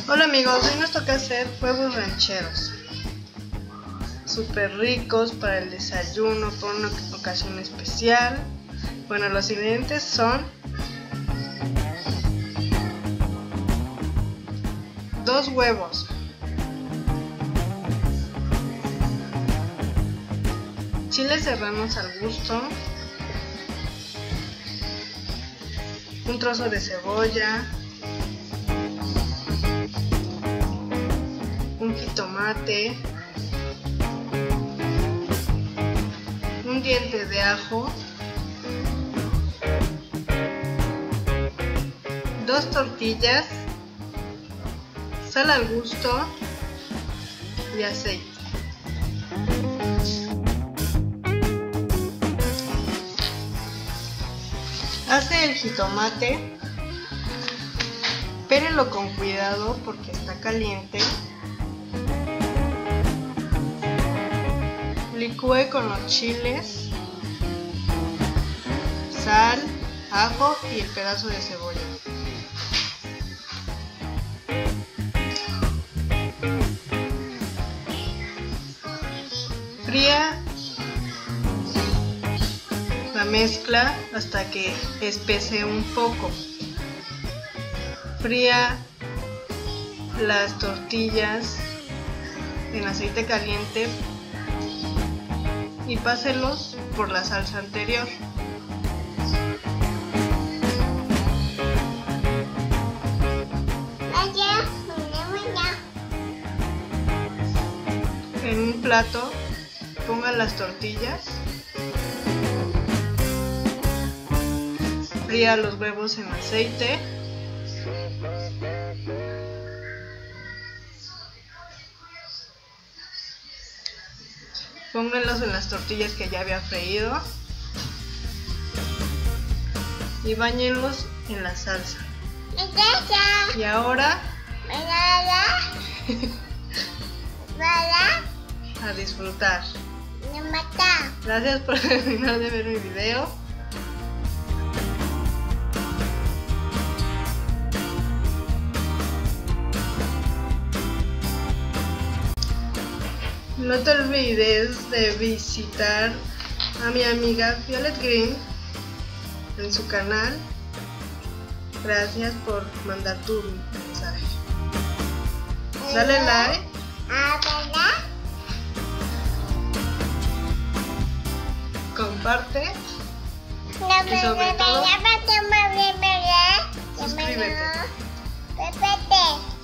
Hola amigos, hoy nos toca hacer huevos rancheros. Súper ricos para el desayuno, por una ocasión especial. Bueno, los ingredientes son 2 huevos, chiles serranos al gusto, un trozo de cebolla, un jitomate, un diente de ajo, 2 tortillas, sal al gusto y aceite. Hace el jitomate, pérenlo con cuidado porque está caliente. Licúe con los chiles, sal, ajo y el pedazo de cebolla. Fría la mezcla hasta que espese un poco. Fría las tortillas en aceite caliente y páselos por la salsa anterior. En un plato ponga las tortillas, fría los huevos en aceite, pónganlos en las tortillas que ya había freído y báñenlos en la salsa. Y ahora a disfrutar. Gracias por terminar de ver mi video. No te olvides de visitar a mi amiga Violet Green en su canal. Gracias por mandar tu mensaje. Dale like. Comparte. Y sobre todo, suscríbete.